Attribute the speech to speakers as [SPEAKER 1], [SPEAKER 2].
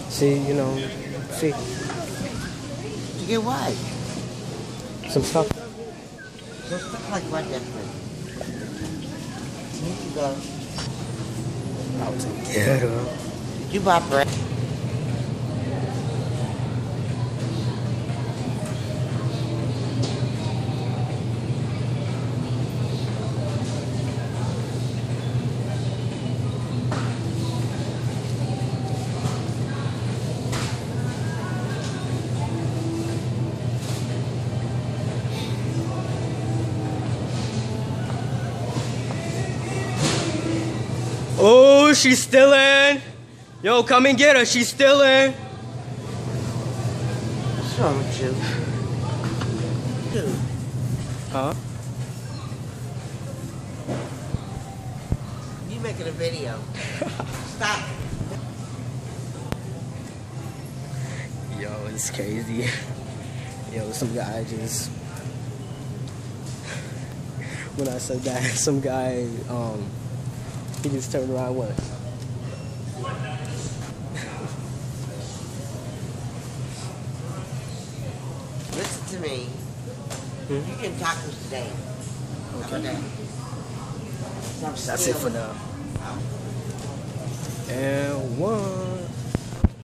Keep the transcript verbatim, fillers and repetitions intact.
[SPEAKER 1] See, you know, see.
[SPEAKER 2] To get what?
[SPEAKER 1] Some stuff.
[SPEAKER 2] Some stuff like what, Destin? You can go.
[SPEAKER 1] Out to get her.
[SPEAKER 2] Did you buy bread?
[SPEAKER 1] Oh, she's still in. Yo, come and get her. She's still in.
[SPEAKER 2] What's wrong with you? Dude.
[SPEAKER 1] Huh?
[SPEAKER 2] You making a video. Stop.
[SPEAKER 1] Yo, it's crazy. Yo, some guy just... When I said that, some guy, um... he just turned around and went.
[SPEAKER 2] Listen to me.
[SPEAKER 1] Hmm?
[SPEAKER 2] You can talk to us today.
[SPEAKER 1] Okay.
[SPEAKER 2] That?
[SPEAKER 1] That's it for now. And one.